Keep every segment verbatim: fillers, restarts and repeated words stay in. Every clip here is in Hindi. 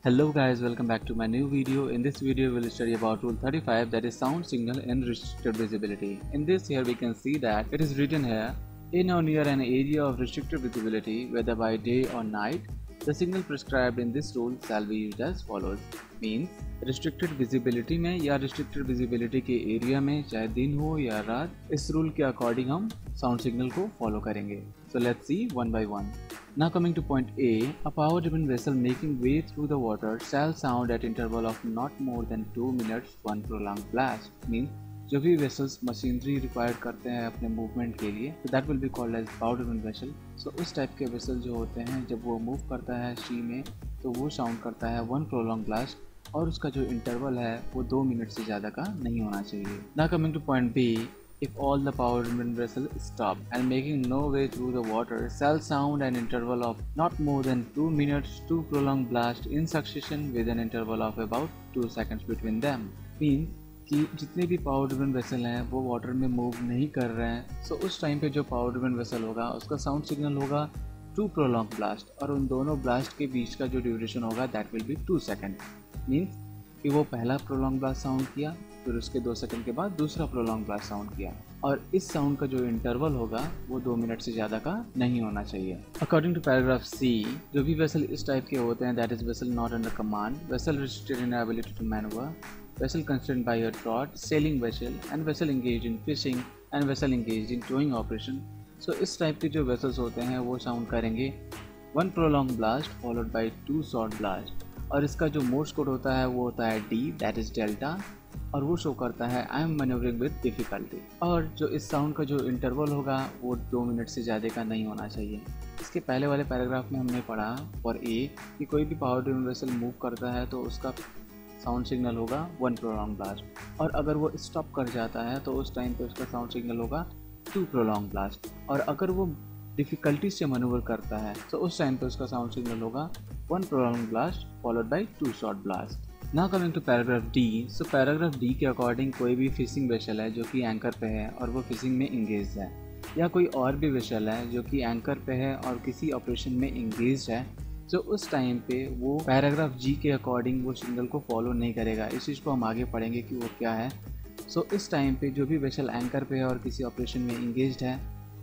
Hello guys, welcome back to my new video. In this video we'll study about rule thirty-five, that is sound signal in restricted visibility. In this here we can see that it is written here, in or near an area of restricted visibility whether by day or night, the signal prescribed in this rule shall be used as follows. Means restricted visibility में या restricted visibility के area में चाहे दिन हो या रात, इस rule के according हम sound signal को follow करेंगे. So let's see one by one. Now coming to point A, a power driven vessel making way through the water shall sound at interval of not more than two minutes one prolonged blast. Means जो भी vessels मशीनरी रिक्वायर्ड करते हैं अपने मूवमेंट के लिए, तो that will be called as power driven vessel. So उस टाइप के वेसल जो होते हैं जब वो मूव करता है सी में तो वो साउंड करता है वन प्रोलॉन्ग ब्लास्ट और उसका जो इंटरवल है वो दो मिनट से ज़्यादा का नहीं होना चाहिए. Now coming to point B, if all the power driven vessel stop and making no way through the water shall sound an interval of not more than two minutes two prolonged blast in succession with an interval of about two seconds between them. Means कि जितने भी पावर ड्रिवन वेसल हैं वो वाटर में मूव नहीं कर रहे हैं, सो so उस टाइम पे जो पावर ड्रिवन वेसल होगा उसका साउंड सिग्नल होगा टू प्रोलॉन्ग ब्लास्ट और उन दोनों ब्लास्ट के बीच का जो ड्यूरेशन होगा that will be two second. Means कि वो पहला प्रोलॉन्ग ब्लास्ट साउंड किया, फिर उसके दो सेकंड के बाद दूसरा प्रोलॉन्ग ब्लास्ट साउंड किया और इस साउंड का जो इंटरवल होगा वो दो मिनट से ज़्यादा का नहीं होना चाहिए. अकॉर्डिंग टू पैराग्राफ सी, जो भी वेसल इस टाइप के होते हैं that is vessel not under command, vessel restricted in ability to manoeuvre, vessel constrained by a draught, sailing vessel and vessel engage in fishing and vessel engage in towing operation. So इस टाइप के जो वेसल्स होते हैं वो साउंड करेंगे one prolong blast followed by two short blast और इसका जो मोर्स कोड होता है वो होता है डी, दैट इज डेल्टा, और वो शो करता है I am manoeuvring with difficulty. और जो इस साउंड का जो इंटरवल होगा वो दो मिनट से ज़्यादा का नहीं होना चाहिए. इसके पहले वाले पैराग्राफ में हमने पढ़ा फॉर ए कि कोई भी पावर ड्रिवन वेसल मूव करता है तो उसका साउंड सिग्नल होगा वन प्रोलॉन्ग ब्लास्ट, और अगर वो स्टॉप कर जाता है तो उस टाइम पे उसका साउंड सिग्नल होगा टू प्रोलॉन्ग ब्लास्ट, और अगर वो डिफ़िकल्टी से मैनूवर करता है तो उस टाइम पे उसका साउंड सिग्नल होगा one prolong blast followed by two short blast. Now coming to paragraph D. So paragraph D के अकॉर्डिंग कोई भी फिशिंग वेसल है जो कि एंकर पे है और वो फिशिंग में इंगेज है, या कोई और भी वेसल है जो कि एंकर पे है और किसी ऑपरेशन में इंगेज है, तो उस टाइम पे वो पैराग्राफ जी के अकॉर्डिंग वो सिग्नल को फॉलो नहीं करेगा. इस चीज़ को हम आगे पढ़ेंगे कि वो क्या है. सो so, इस टाइम पे जो भी वेसल एंकर पे है और किसी ऑपरेशन में इंगेज है,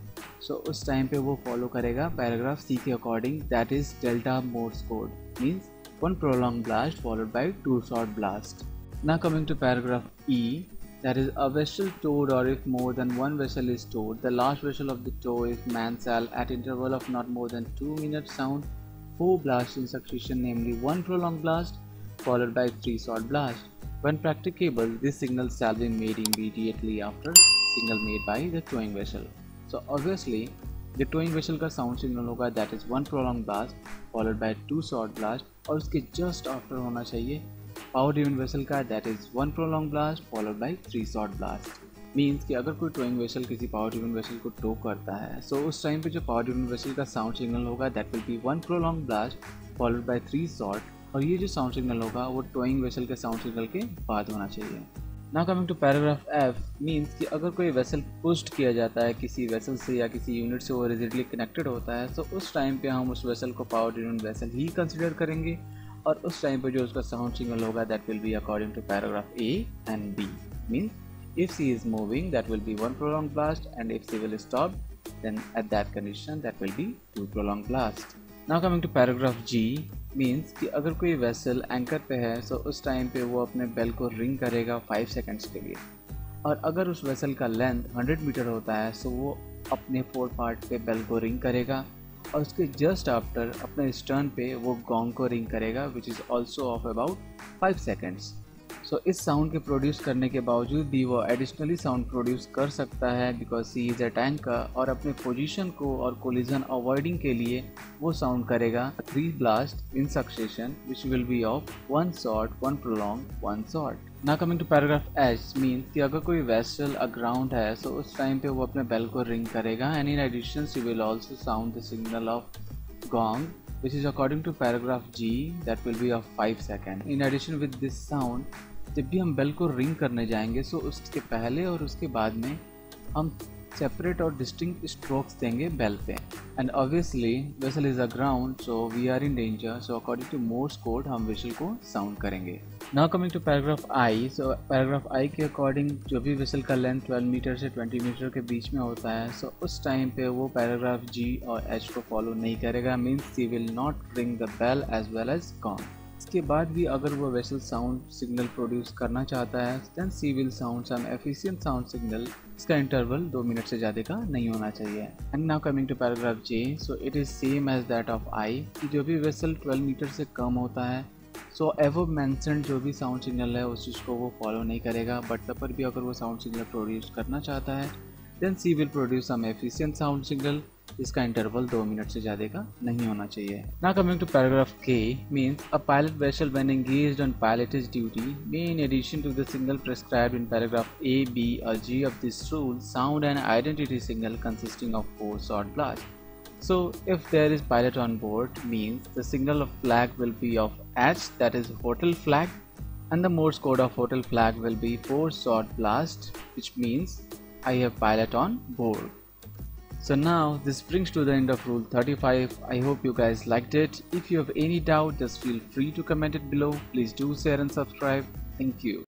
सो so, उस टाइम पे वो फॉलो करेगा पैराग्राफ सी के according, that is delta Morse code. Means one prolonged blast followed by two short blasts. Now coming to paragraph E, that is a vessel towed, or if more than one vessel is towed, the last vessel of the tow is manned shall at interval of not more than two minutes sound four blasts in succession, namely one prolonged blast followed by three short blasts. When practicable, this signal shall be made immediately after signal made by the towing vessel. So obviously जो टोइंग वेसल का साउंड सिग्नल होगा that is one prolong blast followed by two short blast, और उसके जस्ट आफ्टर होना चाहिए पावर ड्रिवन वेसल का that is one prolong blast followed by three short blast. Means कि अगर कोई टोइंग वेसल किसी पावर ड्रिवन वेसल को टो करता है सो so उस टाइम पे जो पावर ड्रिवन वेसल का साउंड सिग्नल होगा that will be one prolong blast followed by three short, और ये जो साउंड सिग्नल होगा वो टोइंग वेसल के साउंड सिग्नल के बाद होना चाहिए. Now coming to paragraph F, means कि अगर कोई वेसल पुश्ड किया जाता है किसी वेसल से या किसी यूनिट से वो रिजिडली कनेक्टेड होता है, तो उस टाइम पे हम उस वेसल को पावर ड्रिवन वेसल ही कंसिडर करेंगे और उस टाइम पे जो उसका साउंड सिग्नल होगा that will be according to paragraph A and B. Means if she is moving that will be one prolong blast and if she will stop then at that condition that will be two prolong blast. Now coming to paragraph G, means कि अगर कोई वेसल एंकर पे है तो उस टाइम पे वो अपने बेल को रिंग करेगा फाइव सेकंड्स के लिए, और अगर उस वेसल का लेंथ हंड्रेड मीटर होता है तो वो अपने फोर पार्ट पे बेल को रिंग करेगा और उसके जस्ट आफ्टर अपने स्टर्न पे वो गॉन्ग को रिंग करेगा which is also of about five seconds. So इस साउंड के प्रोड्यूस करने के बावजूद भी वो एडिशनली साउंड प्रोड्यूस कर सकता है because she is a tanker, और अपने पोजीशन को और कोलिजन अवॉइडिंग के लिए वो साउंड करेगा three blast in succession which will be of one short one prolong one short. Now coming to paragraph H, means कि अगर कोई वेसल अग्राउंड है तो उस टाइम पे वो अपने बेल को रिंग करेगा and in addition she will also sound the signal of gong which is according to paragraph G that will be of five seconds. In addition with this sound, जब भी हम बेल को रिंग करने जाएंगे सो उसके पहले और उसके बाद में हम सेपरेट और डिस्टिंक्ट स्ट्रोक्स देंगे बेल पे। And obviously vessel is aground, so we are in danger, so according to Morse code हम विसल को साउंड करेंगे। Now coming to paragraph I, so paragraph I के अकॉर्डिंग जो भी विसल का लेंथ ट्वेल्व मीटर से ट्वेंटी मीटर के बीच में होता है, सो so उस टाइम पे वो पैराग्राफ जी और एच को फॉलो नहीं करेगा, means she will not ring the bell as well as gong. इसके बाद भी अगर वो वेसल साउंड सिग्नल प्रोड्यूस करना चाहता है, then she will sound some efficient sound signal. इसका इंटरवल दो मिनट से ज़्यादा का नहीं होना चाहिए। And now coming to paragraph J, so it is same as that of I, कि जो भी वेसल ट्वेल्व मीटर से कम होता है, सो एवो मैंसन जो भी साउंड सिग्नल है उस चीज़ को वो फॉलो नहीं करेगा। बट तब पर भी अगर वो साउंड सिग्नल प्रोड्यूस करना चाहता है, then she will produce some efficient sound signal. इसका इंटरवल दो मिनट से ज़्यादा का नहीं होना चाहिए। Now coming to paragraph K, means a pilot vessel when engaged on pilotage duty may, in addition to the signal prescribed in paragraph A, B or G of this rule, sound an identity signal consisting of four short blasts. So if there is pilot on board, means the signal of flag will be of H, that is hotel flag, and the Morse code of hotel flag will be four short blast, which means I have pilot on board. So now this brings to the end of rule thirty-five. I hope you guys liked it. If you have any doubt, just feel free to comment it below. Please do share and subscribe. Thank you.